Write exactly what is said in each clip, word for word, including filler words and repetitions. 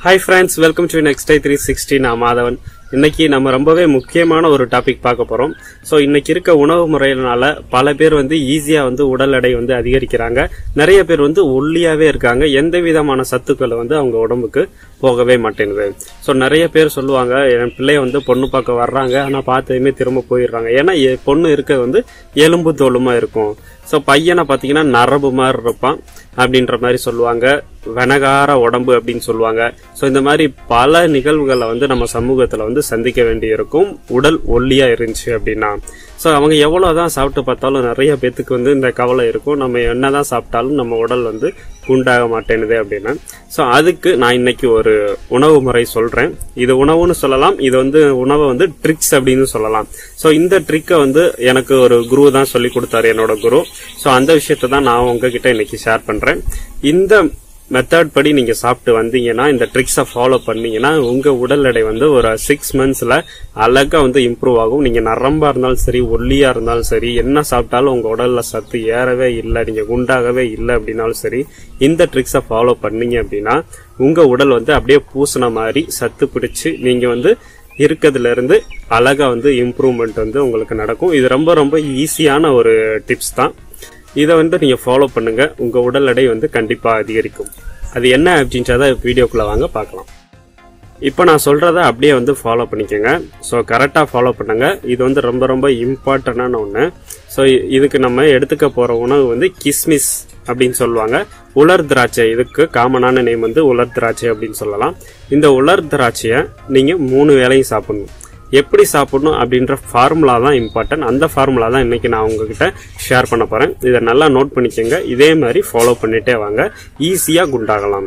Hi friends, welcome to Next Day three sixty. நான் மாதவன். இன்னைக்கு நம்ம ரொம்பவே முக்கியமான ஒரு டாபிக் பார்க்க போறோம். சோ இன்னைக்கு இருக்க உணவு முறையினால பல பேர் வந்து ஈஸியா வந்து உடல் எடை வந்து அதிகரிக்கிறாங்க. நிறைய பேர் வந்து ஒல்லியாவே இருக்காங்க. எந்த விதமான சத்துக்களை வந்து அவங்க உடம்புக்கு போகவே மாட்டேங்குது. சோ நிறைய பேர் சொல்லுவாங்க என் பிள்ளைய வந்து பொண்ணு பார்க்க வர்றாங்க, ஆனா பார்த்ததுமே திரும்ப போயிடுறாங்க. ஏன்னா பொண்ணு இருக்கிறது வந்து எலும்பு தோலுமா இருக்கும். சோ பையனை பாத்தீங்கன்னா நரம்பு மாதிரி இருப்பான் அப்படின்ற மாதிரி சொல்லுவாங்க. வெனகார உடம்பு அப்படின்னு சொல்லுவாங்க. சோ இந்த மாதிரி பல நிகழ்வுகளை வந்து நம்ம சமூகத்துல வந்து சந்திக்க வேண்டி இருக்கும் உடல் ஒல்லியா இருந்துச்சு அப்படின்னா. சோ அவங்க எவ்வளவுதான் சாப்பிட்டு பார்த்தாலும் நிறைய பேத்துக்கு வந்து இந்த கவலை இருக்கும், நம்ம என்னதான் சாப்பிட்டாலும் நம்ம உடல் வந்து குண்டாக மாட்டேனுது அப்படின்னு. சோ அதுக்கு நான் இன்னைக்கு ஒரு உணவு முறை சொல்றேன். இது உணவுன்னு சொல்லலாம், இது வந்து உணவை வந்து ட்ரிக்ஸ் அப்படின்னு சொல்லலாம். சோ இந்த ட்ரிக்கை வந்து எனக்கு ஒரு குரு தான் சொல்லி கொடுத்தாரு, என்னோட குரு. சோ அந்த விஷயத்த தான் நான் உங்ககிட்ட இன்னைக்கு ஷேர் பண்றேன். இந்த மெத்தட் படி நீங்க சாப்பிட்டு வந்தீங்கன்னா, இந்த ட்ரிக்ஸை ஃபாலோ பண்ணீங்கன்னா உங்க உடல் எடை வந்து ஒரு சிக்ஸ் மந்த்ஸ்ல அழகா வந்து இம்ப்ரூவ் ஆகும். நீங்க நரம்பா இருந்தாலும் சரி, ஒல்லியா இருந்தாலும் சரி, என்ன சாப்பிட்டாலும் உங்க உடல்ல சத்து ஏறவே இல்லை, நீங்க குண்டாகவே இல்லை அப்படின்னாலும் சரி, இந்த ட்ரிக்ஸை ஃபாலோ பண்ணீங்க அப்படின்னா உங்க உடல் வந்து அப்படியே பூசின மாதிரி சத்து பிடிச்சு நீங்க வந்து இருக்கிறதுல இருந்து அழகா வந்து இம்ப்ரூவ்மெண்ட் வந்து உங்களுக்கு நடக்கும். இது ரொம்ப ரொம்ப ஈஸியான ஒரு டிப்ஸ் தான். இதை வந்து நீங்க ஃபாலோ பண்ணுங்க, உங்க உடல் எடை வந்து கண்டிப்பா அதிகரிக்கும். அது என்ன அப்படின்றத வீடியோக்குள்ள வாங்க பார்க்கலாம். இப்போ நான் சொல்றத அப்படியே வந்து ஃபாலோ பண்ணிக்கோங்க. ஸோ கரெக்டா ஃபாலோ பண்ணுங்க. இது வந்து ரொம்ப ரொம்ப இம்பார்ட்டன்டான ஒன்று. ஸோ இதுக்கு நம்ம எடுத்துக்க போற உணவு வந்து கிஸ்மிஸ் அப்படின்னு சொல்லுவாங்க. உலர் திராட்சை, இதுக்கு காமனான நேம் வந்து உலர் திராட்சை அப்படின்னு சொல்லலாம். இந்த உலர் திராட்சையை நீங்க மூணு வேளையும் சாப்பிடணும். எப்படி சாப்பிடணும் அப்படின்ற ஃபார்முலா தான் இம்பார்ட்டன்ட். அந்த ஃபார்முலா தான் இன்னைக்கு நான் உங்ககிட்ட ஷேர் பண்ண போறேன். இதை நல்லா நோட் பண்ணிக்கோங்க. இதே மாதிரி ஃபாலோ பண்ணிட்டே வாங்க, ஈஸியா குண்டாகலாம்.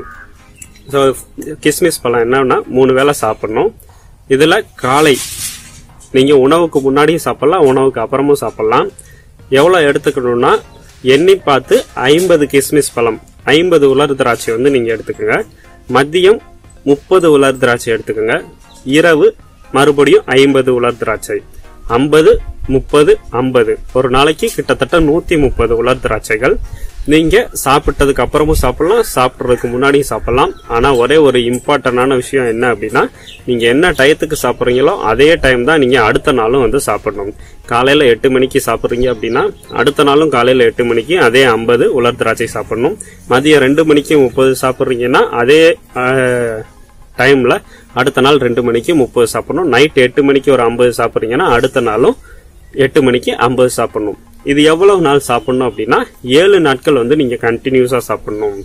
ஸோ கிஸ்மிஸ் பழம் என்னன்னா மூணு வேளை சாப்பிடணும். இதுல காலை நீங்க உணவுக்கு முன்னாடியும் சாப்பிடலாம், உணவுக்கு அப்புறமும் சாப்பிடலாம். எவ்வளவு எடுத்துக்கணும்னா எண்ணி பார்த்து ஐம்பது கிஸ்மிஸ் பழம், ஐம்பது உலர் திராட்சை வந்து நீங்க எடுத்துக்கோங்க. மதியம் முப்பது உலர் திராட்சை எடுத்துக்கோங்க. இரவு மறுபடியும் ஐம்பது உலர் திராட்சை. ஐம்பது முப்பது ஐம்பது, ஒரு நாளைக்கு கிட்டத்தட்ட நூத்தி முப்பது உலர் திராட்சைகள். நீங்க சாப்பிட்டதுக்கு அப்புறமும் சாப்பிடலாம், சாப்பிட்றதுக்கு முன்னாடியும் சாப்பிடலாம். ஆனா ஒரே ஒரு இம்பார்ட்டன்டான விஷயம் என்ன அப்படின்னா, நீங்க என்ன டயத்துக்கு சாப்பிட்றீங்களோ அதே டைம் தான் நீங்க அடுத்த நாளும் வந்து சாப்பிடணும். காலையில எட்டு மணிக்கு சாப்பிட்றீங்க அப்படின்னா அடுத்த நாளும் காலையில எட்டு மணிக்கு அதே ஐம்பது உலர் திராட்சை சாப்பிடணும். மதியம் ரெண்டு மணிக்கு முப்பது சாப்பிட்றீங்கன்னா அதே டைம்ல அடுத்த நாள் ரெண்டு மணிக்கு முப்பது சாப்பிடணும். நைட் எட்டு மணிக்கு ஒரு ஐம்பது சாப்பிட்றீங்கன்னா அடுத்த நாளும் எட்டு மணிக்கு ஐம்பது சாப்பிடணும். இது எவ்வளவு நாள் சாப்பிடணும் அப்படின்னா ஏழு நாட்கள் வந்து நீங்க கண்டினியூஸா சாப்பிடணும்.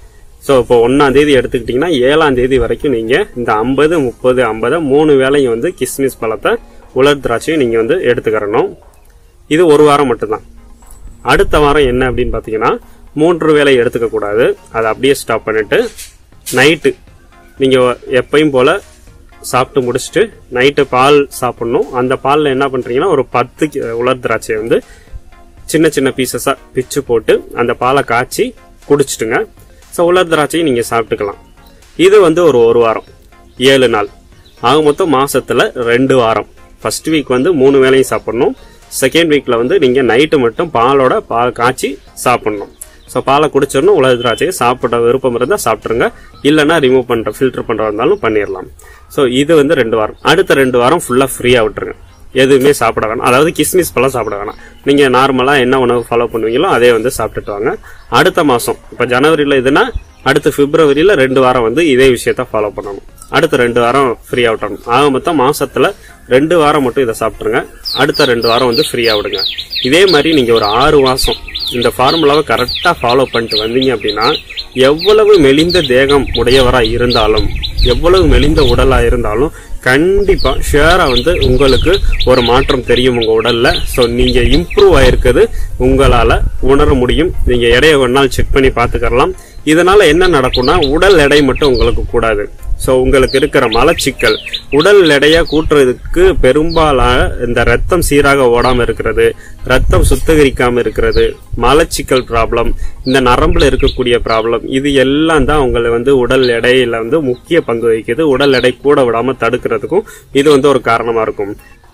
ஸோ இப்போ ஒன்னாம் தேதி எடுத்துக்கிட்டீங்கன்னா ஏழாம் தேதி வரைக்கும் நீங்க இந்த ஐம்பது முப்பது ஐம்பது மூணு வேளையும் வந்து கிஸ்மிஸ் பழத்தை உலர் திராட்சையும் நீங்க வந்து எடுத்துக்கிறணும். இது ஒரு வாரம் மட்டும்தான். அடுத்த வாரம் என்ன அப்படின்னு பாத்தீங்கன்னா மூன்று வேளை எடுத்துக்க கூடாது, அதை அப்படியே ஸ்டாப் பண்ணிட்டு நைட்டு நீங்க எப்பயும் போல சாப்பிட்டு முடிச்சுட்டு நைட்டு பால் சாப்பிடணும். அந்த பால்ல என்ன பண்றீங்கன்னா ஒரு பத்து உலர் திராட்சையை வந்து சின்ன சின்ன பீசஸா பிச்சு போட்டு அந்த பாலை காய்ச்சி குடிச்சிட்டுங்க. ஸோ உலர் திராட்சையை நீங்க சாப்பிட்டுக்கலாம். இது வந்து ஒரு ஒரு வாரம், ஏழு நாள் ஆக மொத்தம் மாசத்துல ரெண்டு வாரம். ஃபர்ஸ்ட் வீக் வந்து மூணு வேளையும் சாப்பிடணும். செகண்ட் வீக்ல வந்து நீங்க நைட்டு மட்டும் பாலோட பால் காய்ச்சி சாப்பிடணும். ஸோ பாலை குடிச்சிடணும். உலர் திராட்சையை சாப்பிட விருப்பம் இருந்தால் சாப்பிட்ருங்க, இல்லைன்னா ரிமூவ் பண்ற ஃபில்டர் பண்றதா இருந்தாலும் பண்ணிடலாம். ஸோ இது வந்து ரெண்டு வாரம். அடுத்த ரெண்டு வாரம் ஃபுல்லா ஃப்ரீயா விட்டுருங்க, எதுவுமே சாப்பிட வேணாம். அதாவது கிஸ்மிஸ் பழம் சாப்பிட வேணாம். நீங்க நார்மலா என்ன உணவு ஃபாலோ பண்ணுவீங்களோ அதே வந்து சாப்பிட்டுட்டு வாங்க. அடுத்த மாசம் இப்ப ஜனவரியில இதுன்னா அடுத்த பிப்ரவரியில ரெண்டு வாரம் வந்து இதே விஷயத்த ஃபாலோ பண்ணணும். அடுத்த ரெண்டு வாரம் ஃப்ரீயா விட்டணும். ஆக மொத்தம் மாசத்துல ரெண்டு வாரம் மட்டும் இதை சாப்பிட்டுருங்க. அடுத்த ரெண்டு வாரம் வந்து ஃப்ரீயா விடுங்க. இதே மாதிரி நீங்க ஒரு ஆறு மாசம் இந்த ஃபார்முலாவை கரெக்டா ஃபாலோ பண்ணிட்டு வந்தீங்க அப்படின்னா எவ்வளவு மெலிந்த தேகம் உடையவரா இருந்தாலும், எவ்வளவு மெலிந்த உடலா இருந்தாலும் கண்டிப்பா ஷேரா வந்து உங்களுக்கு ஒரு மாற்றம் தெரியும் உங்க உடல்ல. சோ நீங்க இம்ப்ரூவ் ஆயிருக்கிறது உங்களால உணர முடியும். நீங்க எடையை ஒரு நாள் செக் பண்ணி பாத்துக்கலாம். இதனால என்ன நடக்கும்னா உடல் எடை மட்டும் உங்களுக்கு கூடாது. சோ உங்களுக்கு இருக்கிற மலச்சிக்கல், உடல் எடையை கூட்டுறதுக்கு பெரும்பாலான இந்த ரத்தம் சீராக ஓடாம இருக்கிறது, ரத்தம் சுத்திகரிக்காம இருக்கிறது, மலச்சிக்கல் ப்ராப்ளம், இந்த நரம்புல இருக்கக்கூடிய ப்ராப்ளம், இது எல்லாம் தான் உங்களை வந்து உடல் எடையில வந்து முக்கிய பங்கு வகிக்குது. உடல் எடை கூட விடாம தடுக்கிறதுக்கும் இது வந்து ஒரு காரணமா இருக்கும்.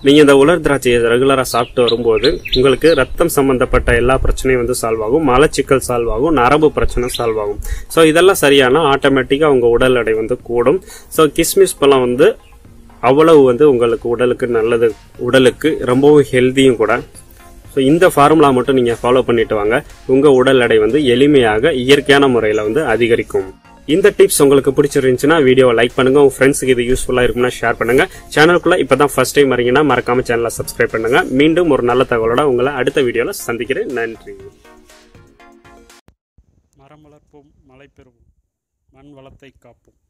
நீங்கள் இந்த உலர் திராட்சையை ரெகுலராக சாப்பிட்டு வரும்போது உங்களுக்கு ரத்தம் சம்பந்தப்பட்ட எல்லா பிரச்சனையும் வந்து சால்வ் ஆகும், மலச்சிக்கல் சால்வ் ஆகும், நரம்பு பிரச்சனை சால்வ் ஆகும். ஸோ இதெல்லாம் சரியானா ஆட்டோமேட்டிக்காக உங்கள் உடல் எடை வந்து கூடும். ஸோ கிஸ்மிஸ் பழம் வந்து அவ்வளவு வந்து உங்களுக்கு உடலுக்கு நல்லது, உடலுக்கு ரொம்பவும் ஹெல்த்தியும் கூட. ஸோ இந்த ஃபார்முலா மட்டும் நீங்கள் ஃபாலோ பண்ணிட்டு வாங்க, உங்கள் உடல் எடை வந்து எளிமையாக இயற்கையான முறையில் வந்து அதிகரிக்கும். இந்த டிப்ஸ் உங்களுக்கு பிடிச்சிருந்துச்சுன்னா வீடியோவை லைக் பண்ணுங்க, உங்க ஃப்ரெண்ட்ஸுக்கு இது யூஸ்ஃபுல்லா இருக்கும்னா ஷேர் பண்ணுங்க. சேனலுக்குள்ள இப்பதான் ஃபர்ஸ்ட் டைம் வரீங்கன்னா மறக்காம சேனலை சப்ஸ்கிரைப் பண்ணுங்க. மீண்டும் ஒரு நல்ல தகவலோட உங்களை அடுத்த வீடியோல சந்திக்கிறேன். நன்றி. மரம் வளர்ப்போம், மழை பெறுவோம், மண் வளத்தை காப்போம்.